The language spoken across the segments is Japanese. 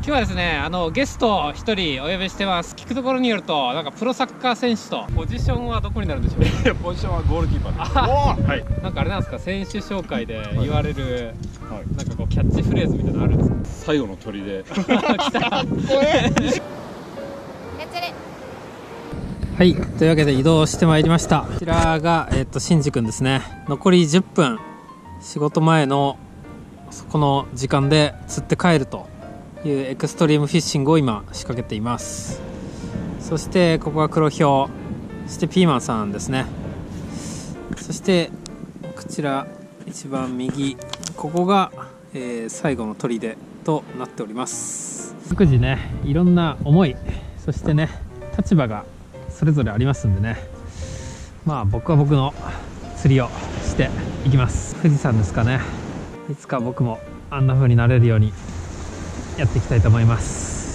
今日はですね、ゲスト一人お呼びしてます。聞くところによると、なんかプロサッカー選手と、ポジションはどこになるんでしょうか。 ポジションはゴールキーパーです。 はい。なんかあれなんですか、選手紹介で言われる、なんかこうキャッチフレーズみたいなのあるんですか。 最後の砦で。 来た。はい、というわけで移動してまいりました。こちらがシンジ君ですね。残り10分、仕事前のそこの時間で釣って帰るというエクストリームフィッシングを今仕掛けています。そしてここが黒ヒョウ、そしてピーマンさんですね。そしてこちら一番右、ここが、最後の砦となっております。各自ね、いろんな思い、そしてね、立場がそれぞれありますんでね、まあ僕は僕の釣りをしていきます。富士山ですかね。いつか僕もあんな風になれるようにやっていきたいと思います。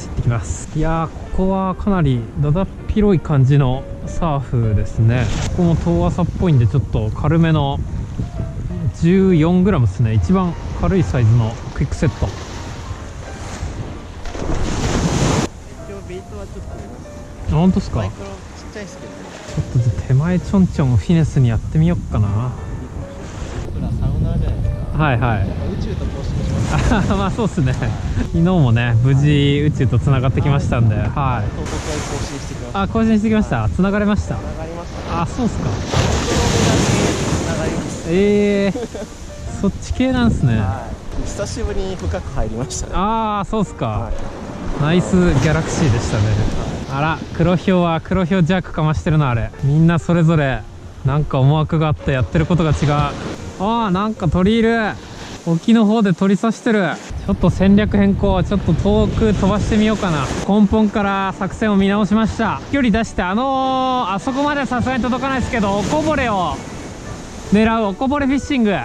行ってきます。いやー、ここはかなりだだっ広い感じのサーフですね。ここも遠浅っぽいんで、ちょっと軽めの 14g ですね。一番軽いサイズのクイックセット。 ベイトはちょっと本当ですか。 マイクロちっちゃいですけど、 ちょっと手前ちょんちょんフィネスにやってみようかな。 僕らサウナーじゃないですか。 はいはい。 宇宙と交信します。 まあそうですね。昨日もね、無事宇宙とつながってきましたんで、はい。 東北に更新してきました。 あ、更新してきました。つながれました。 つながりました。 あ、そうっすか。 つながりました。 そっち系なんですね。 久しぶりに深く入りましたね。 ああ、そうっすか。ナイスギャラクシーでしたね。あら、黒ヒョウは黒ヒョウジャックかましてるな、あれ。みんなそれぞれなんか思惑があってやってることが違う。ああ、なんか鳥いる。沖の方で鳥刺してる。ちょっと戦略変更、ちょっと遠く飛ばしてみようかな。根本から作戦を見直しました。距離出して、あそこまでさすがに届かないですけど、おこぼれを狙うおこぼれフィッシング。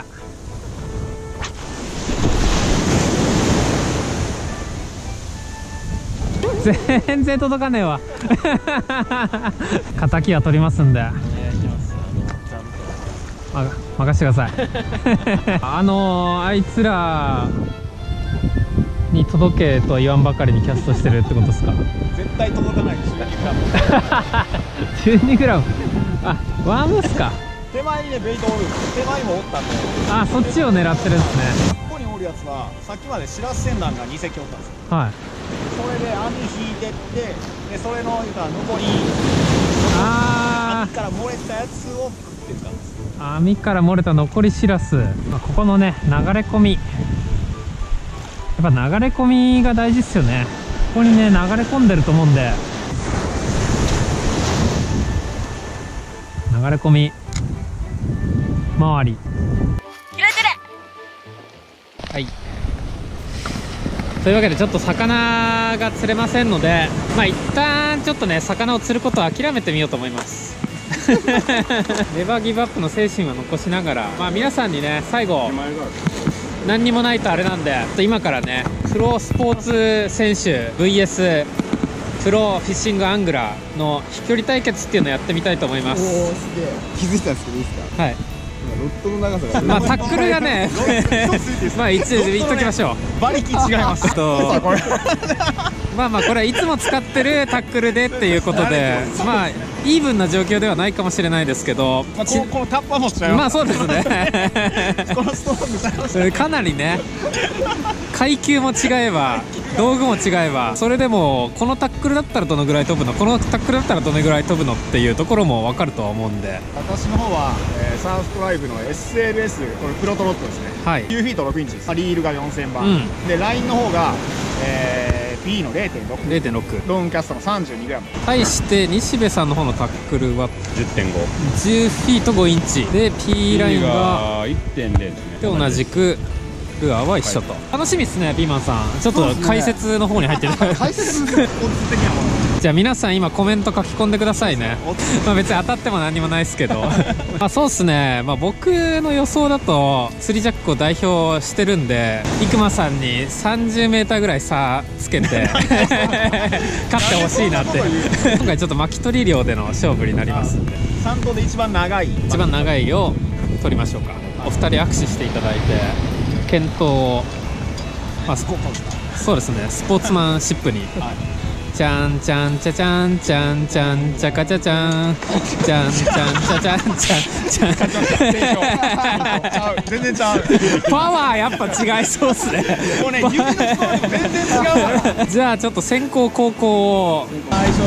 全然届かねえわ。敵は取りますんで。 お願いします。ちゃんと任せてください。あいつらに届けと言わんばかりにキャストしてるってことですか。 絶対届かないです。 12g。あ、ワームっすか。 手前にね、ベイトおる。手前にもおったんで。 あ、そっちを狙ってるんですね。 ここにおるやつは、さっきまでシラス船団が2隻おったんですよ。 はい。 それで網引いてって、で、それの言うたら残り、 あ網から漏れたやつを食ってたんですよ。 ー、網から漏れた残りシラス。ここのね、流れ込み。やっぱ流れ込みが大事っすよね。ここにね、流れ込んでると思うんで。流れ込み周り。はい。というわけでちょっと魚が釣れませんので、まあ一旦ちょっとね、魚を釣ることを諦めてみようと思います。ネバーギブアップの精神は残しながら、まあ皆さんにね、最後何にもないとあれなんで、今からね、プロスポーツ選手 VS プロフィッシングアングラーの飛距離対決っていうのをやってみたいと思います。 おー、すげえ。気づいたんですけどいいですか。 はい。 ロッドの長さがまあタックルがね、まあ一応言っときましょう。 馬力違います。 まあまあこれはいつも使ってるタックルでっていうことで、まあイーブンな状況ではないかもしれないですけど、 まあ、このタッパーもしちゃいます。 まあそうですね。 このストロングちゃいます。 かなりね、階級も違えば道具も違えば、それでもこのタックルだったらどのぐらい飛ぶの、このタックルだったらどのぐらい飛ぶのっていうところも分かるとは思うんで。 私の方は、サーフトライブの SLS、これプロトロットですね。 はい。 9フィート6インチです。リールが4000番、でラインの方が、B の 0.6 ローンキャストの 32g。 対して西部さんの方のタックルは 10.5、 10フィート5インチで P ラインが 1.0 ですね。 で同じくルアーは一緒と、楽しみですね。ピーマンさん、ちょっと解説の方に入ってる。 解説的なもの。 じゃあ皆さん今コメント書き込んでくださいね。まあ別に当たっても何にもないですけど。まあそうっすね、まあ、僕の予想だと釣りジャックを代表してるんで、生間さんに 30m ぐらい差つけて勝ってほしいなって。今回ちょっと巻き取り漁での勝負になりますんで、 3頭で一番長いを取りましょうか。お二人握手していただいて検討を、まあ、 そうですね、スポーツマンシップに。ちゃんちゃんちゃちゃんちゃんちゃんちゃかちゃちゃんちゃんちゃんちゃちゃんちゃんちゃん。 全然ちゃう。 パワーやっぱ違いそうっすね。 もうね、指のストーリー全然違うわ。 じゃあちょっと先攻後攻を。 最初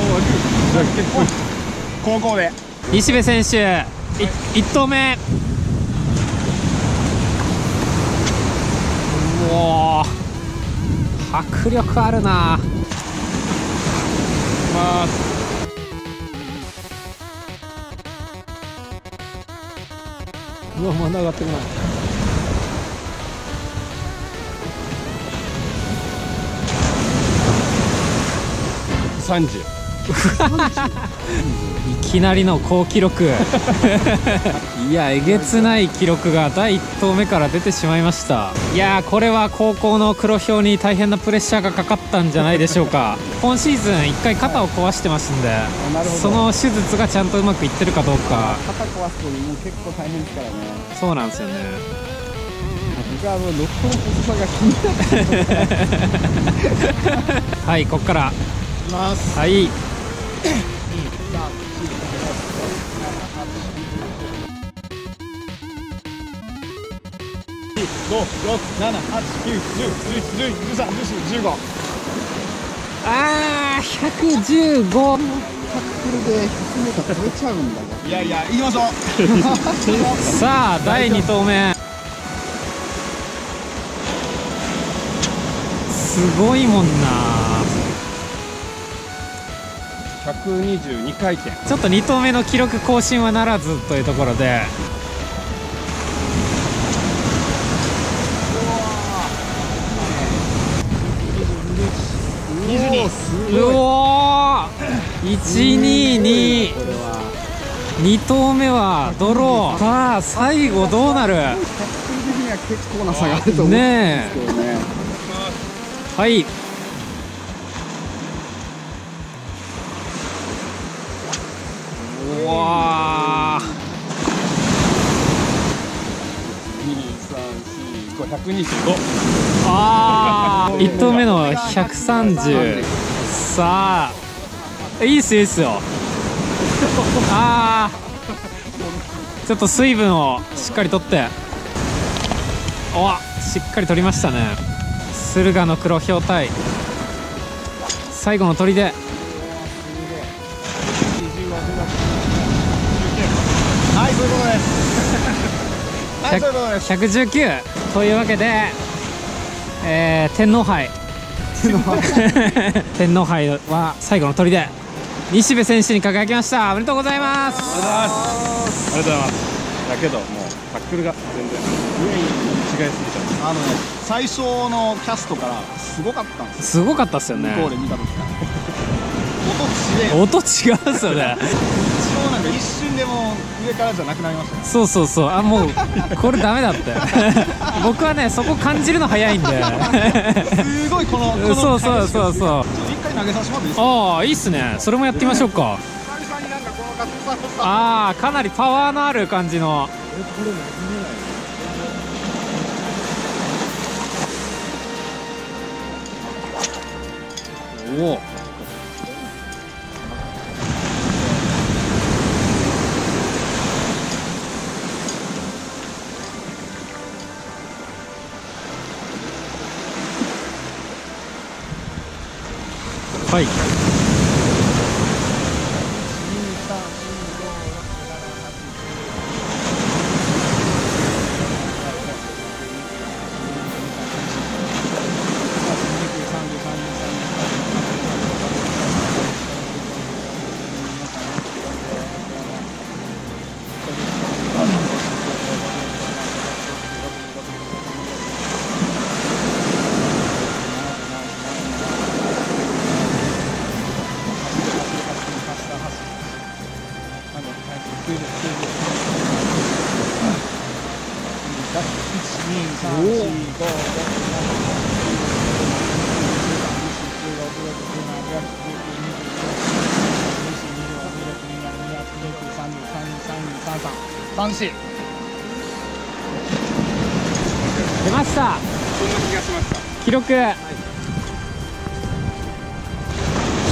高校で西部選手1投目。うおー、迫力あるな。うわ、まだ上がってるな。 30。 いきなりの好記録。いや、えげつない記録が第1投目から出てしまいました。いやー、これは高校の黒豹に大変なプレッシャーがかかったんじゃないでしょうか。今シーズン1回肩を壊してますんで、その手術がちゃんとうまくいってるかどうか。 肩壊すともう結構大変ですからね。 そうなんですよね。 僕はロットの細さが気になって。 はい、こっからいきます。 はい。 5、6、7、8、9、10、11、12、13、14、15。 あー、115。 タックルで100メーター超えちゃうんだね。 いやいや、行きましょう。 さあ、第2投目。すごいもんな。 122回転。 ちょっと2投目の記録更新はならずというところで。うおー、122。2投目はドロー。さあ、最後どうなる。 タックル的には結構な差があると思うんですけどね。 はい。うわー、 125。 あー、1投目の130。さあ、いいっすよ、いいっすよ。あー、ちょっと水分をしっかりとって。お、しっかり取りましたね。駿河の黒豹対最後の砦。 はい、そういうことです。はい、そういうことです。 119というわけで、天皇杯天皇杯は最後の砦、西部選手に輝きました。おめでとうございます。 ありがとうございます。だけどもうタックルが全然違いすぎちゃう。 最初のキャストからすごかったんですよ。 すごかったっすよね。 向こうで見た時から音違うんですよね。 一応なんか一瞬でも上からじゃなくなりましたね。 そうそうそう、あ、もうこれダメだって僕はね、そこ感じるの早いんですごいこのそうそうそうそう。 一回投げさせてもらっていいですか。 ああ、いいっすね。それもやってみましょうか。 久々になんかこのガッツさをさ。 ああ、かなりパワーのある感じの。おお、はい。 34。 出ました。 そんな気がしました。 記録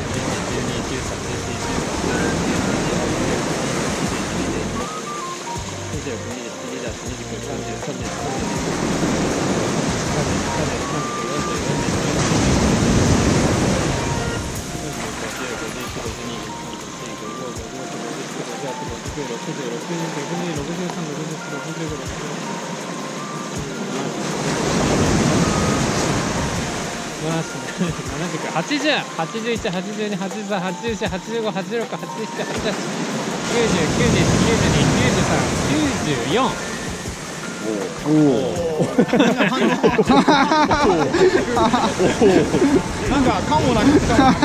なんかかもなくった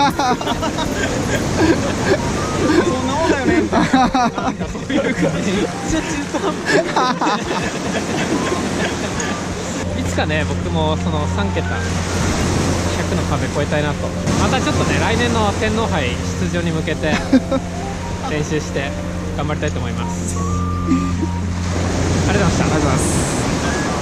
そんなもんだよねみたいな、なんかそういう感じ。めっちゃ中途半端。 いつかね、僕もその3桁100の壁越えたいなと。またちょっとね、来年の天皇杯出場に向けて練習して頑張りたいと思います。ありがとうございました。 ありがとうございます。